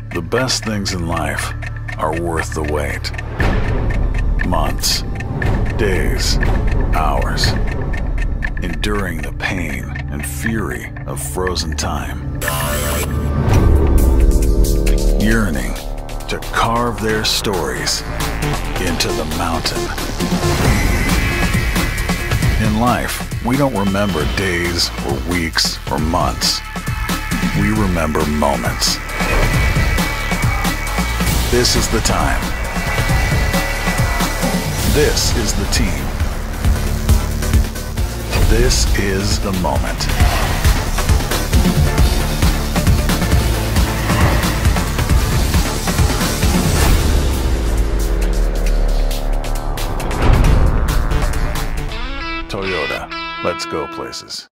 The best things in life are worth the wait. Months, days, hours, enduring the pain and fury of frozen time. Yearning to carve their stories into the mountain. In life, we don't remember days or weeks or months. We remember moments. This is the time. This is the team. This is the moment. Toyota, let's go places.